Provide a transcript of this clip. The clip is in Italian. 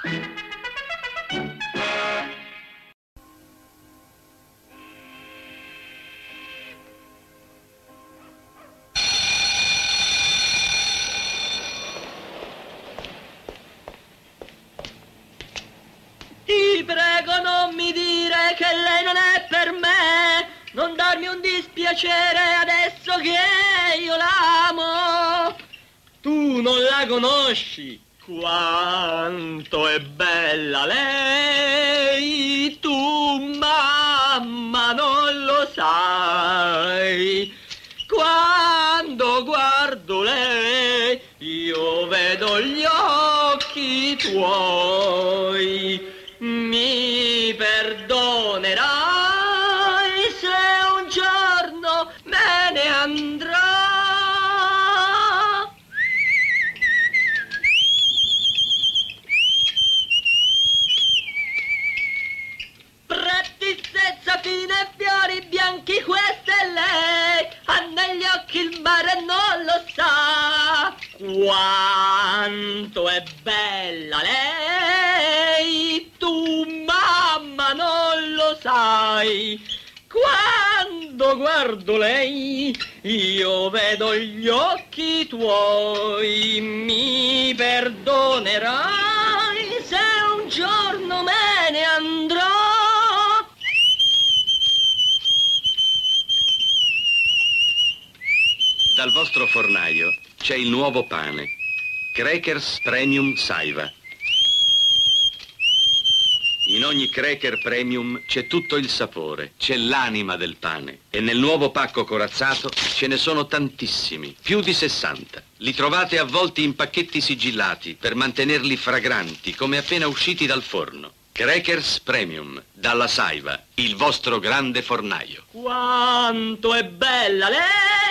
Ti prego, non mi dire che lei non è per me, non darmi un dispiacere adesso che io l'amo. Tu non la conosci, quanto è bella lei, tu mamma non lo sai. Quando guardo lei io vedo gli occhi tuoi. Mi perdonerai se un giorno me ne andrò. Prattizezza fine fiori bianchi, questa è lei, ha negli occhi il mare non lo sa. Quanto è bella lei, tu mamma non lo sai. Quando guardo lei io vedo gli occhi tuoi. Mi perdonerai se un giorno me ne andrò. Dal vostro fornaio c'è il nuovo pane, Crackers Premium Saiva. In ogni cracker premium c'è tutto il sapore, c'è l'anima del pane. E nel nuovo pacco corazzato ce ne sono tantissimi, più di 60. Li trovate avvolti in pacchetti sigillati per mantenerli fragranti come appena usciti dal forno. Crackers Premium, dalla Saiva, il vostro grande fornaio. Quanto è bella lei!